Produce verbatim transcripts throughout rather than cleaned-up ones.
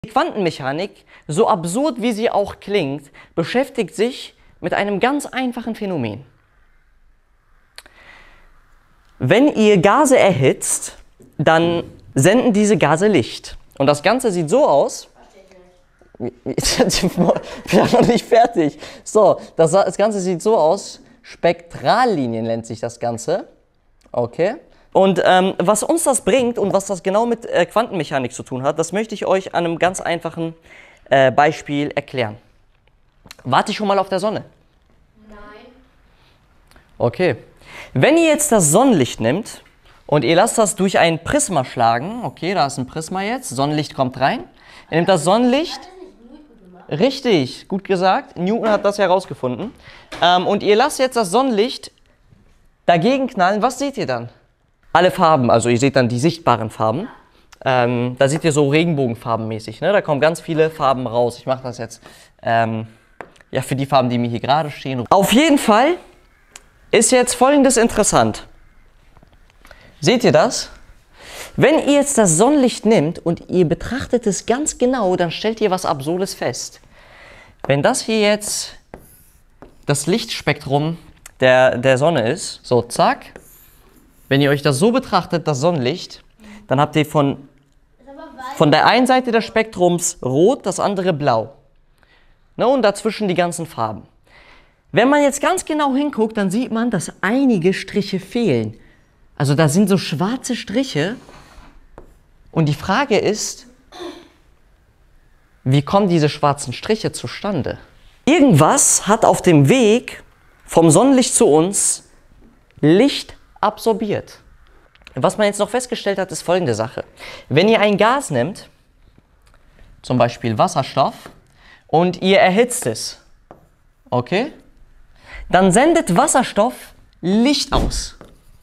Die Quantenmechanik, so absurd wie sie auch klingt, beschäftigt sich mit einem ganz einfachen Phänomen. Wenn ihr Gase erhitzt, dann senden diese Gase Licht. Und das Ganze sieht so aus. Ich bin ja noch nicht fertig. So, das, das Ganze sieht so aus. Spektrallinien nennt sich das Ganze. Okay. Und ähm, was uns das bringt und was das genau mit äh, Quantenmechanik zu tun hat, das möchte ich euch an einem ganz einfachen äh, Beispiel erklären. Warte ich schon mal auf der Sonne? Nein. Okay. Wenn ihr jetzt das Sonnenlicht nehmt und ihr lasst das durch ein Prisma schlagen, okay, da ist ein Prisma jetzt, Sonnenlicht kommt rein, ihr nehmt das Sonnenlicht, richtig, gut gesagt, Newton hat das herausgefunden, ähm, und ihr lasst jetzt das Sonnenlicht dagegen knallen, was seht ihr dann? Alle Farben, also ihr seht dann die sichtbaren Farben, ähm, da seht ihr so regenbogenfarbenmäßig, ne? Da kommen ganz viele Farben raus. Ich mache das jetzt ähm, ja, für die Farben, die mir hier gerade stehen. Auf jeden Fall ist jetzt Folgendes interessant. Seht ihr das? Wenn ihr jetzt das Sonnenlicht nehmt und ihr betrachtet es ganz genau, dann stellt ihr was Absurdes fest. Wenn das hier jetzt das Lichtspektrum der, der Sonne ist, so zack, wenn ihr euch das so betrachtet, das Sonnenlicht, dann habt ihr von, von der einen Seite des Spektrums rot, das andere blau. Ne, und dazwischen die ganzen Farben. Wenn man jetzt ganz genau hinguckt, dann sieht man, dass einige Striche fehlen. Also da sind so schwarze Striche. Und die Frage ist, wie kommen diese schwarzen Striche zustande? Irgendwas hat auf dem Weg vom Sonnenlicht zu uns Licht absorbiert. Was man jetzt noch festgestellt hat, ist folgende Sache. Wenn ihr ein Gas nehmt, zum Beispiel Wasserstoff, und ihr erhitzt es, okay, dann sendet Wasserstoff Licht aus.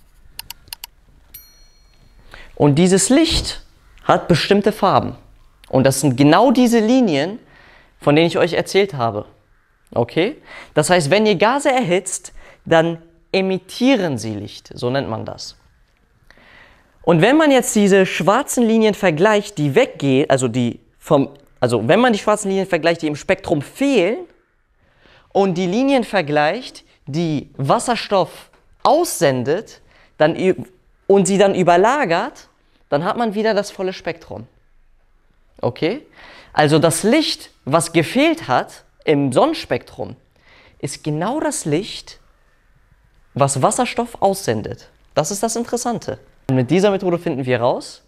Und dieses Licht hat bestimmte Farben. Und das sind genau diese Linien, von denen ich euch erzählt habe. Okay? Das heißt, wenn ihr Gase erhitzt, dann emittieren sie Licht, so nennt man das. Und wenn man jetzt diese schwarzen Linien vergleicht, die weggehen, also die vom, also wenn man die schwarzen Linien vergleicht, die im Spektrum fehlen, und die Linien vergleicht, die Wasserstoff aussendet, dann, und sie dann überlagert, dann hat man wieder das volle Spektrum. Okay? Also das Licht, was gefehlt hat im Sonnenspektrum, ist genau das Licht, was Wasserstoff aussendet. Das ist das Interessante. Und mit dieser Methode finden wir heraus,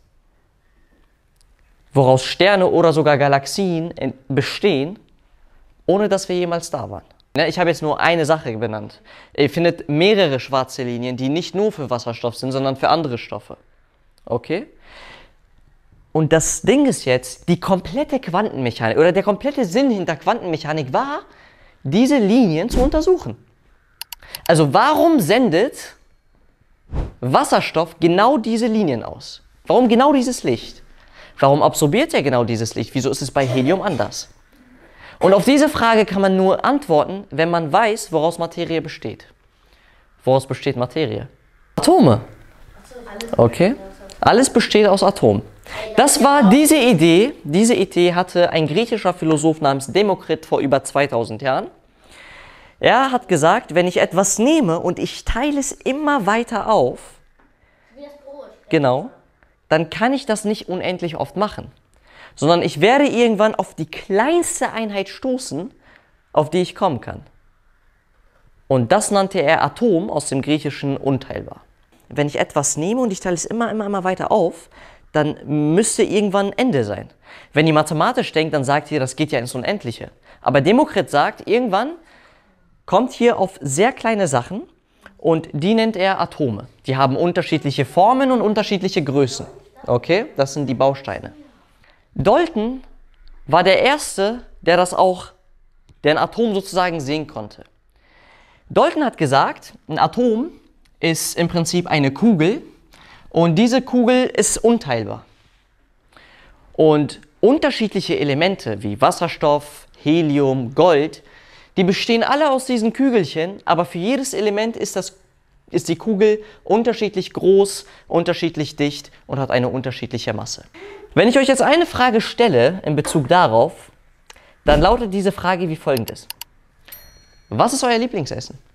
woraus Sterne oder sogar Galaxien bestehen, ohne dass wir jemals da waren. Ich habe jetzt nur eine Sache benannt. Ihr findet mehrere schwarze Linien, die nicht nur für Wasserstoff sind, sondern für andere Stoffe. Okay? Und das Ding ist jetzt, die komplette Quantenmechanik oder der komplette Sinn hinter Quantenmechanik war, diese Linien zu untersuchen. Also warum sendet Wasserstoff genau diese Linien aus? Warum genau dieses Licht? Warum absorbiert er genau dieses Licht? Wieso ist es bei Helium anders? Und auf diese Frage kann man nur antworten, wenn man weiß, woraus Materie besteht. Woraus besteht Materie? Atome. Okay? Alles besteht aus Atomen. Das war diese Idee. Diese Idee hatte ein griechischer Philosoph namens Demokrit vor über zweitausend Jahren. Er hat gesagt, wenn ich etwas nehme und ich teile es immer weiter auf, Wie das Brot. genau, dann kann ich das nicht unendlich oft machen, sondern ich werde irgendwann auf die kleinste Einheit stoßen, auf die ich kommen kann. Und das nannte er Atom, aus dem Griechischen unteilbar. Wenn ich etwas nehme und ich teile es immer, immer, immer weiter auf, dann müsste irgendwann ein Ende sein. Wenn ihr mathematisch denkt, dann sagt ihr, das geht ja ins Unendliche. Aber Demokrit sagt, irgendwann kommt hier auf sehr kleine Sachen und die nennt er Atome. Die haben unterschiedliche Formen und unterschiedliche Größen. Okay, das sind die Bausteine. Dalton war der Erste, der das auch, der ein Atom sozusagen sehen konnte. Dalton hat gesagt, ein Atom ist im Prinzip eine Kugel und diese Kugel ist unteilbar. Und unterschiedliche Elemente wie Wasserstoff, Helium, Gold, die bestehen alle aus diesen Kügelchen, aber für jedes Element ist das ist die Kugel unterschiedlich groß, unterschiedlich dicht und hat eine unterschiedliche Masse. Wenn ich euch jetzt eine Frage stelle in Bezug darauf, dann lautet diese Frage wie folgendes. Was ist euer Lieblingsessen?